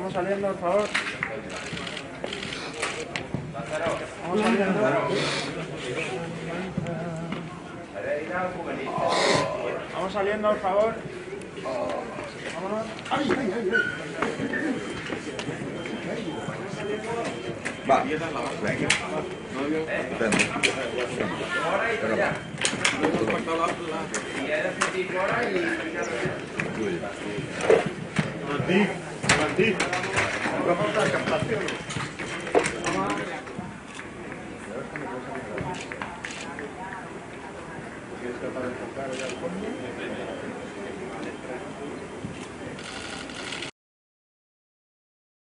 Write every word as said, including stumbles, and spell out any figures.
Vamos saliendo, por favor. Vamos saliendo. Vamos saliendo, por favor. Vámonos. Va, venga. Martí, Martí. Vamos a la captación. ¿Quieres tratar de enfocar ya el